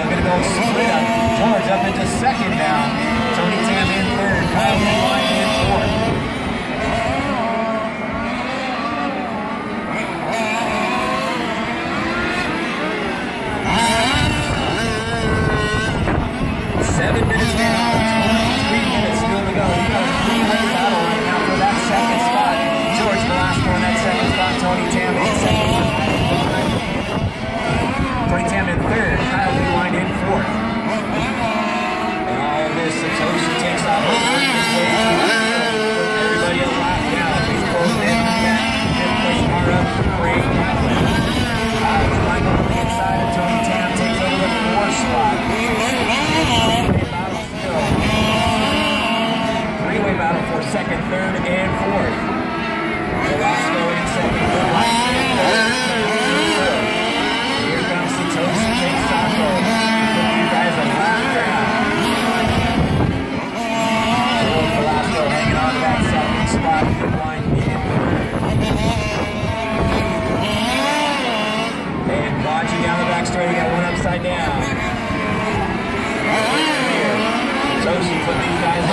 going to go split up. George up into second now. Tony Tam in third. Kyle Lewine in fourth. Second, third, and fourth. Velasco in second. Here comes Satoshi Sato. You guys are last down. Velasco hanging on to that second spot. Line in. And watching down the back straight, we got one upside down. Satoshi put these guys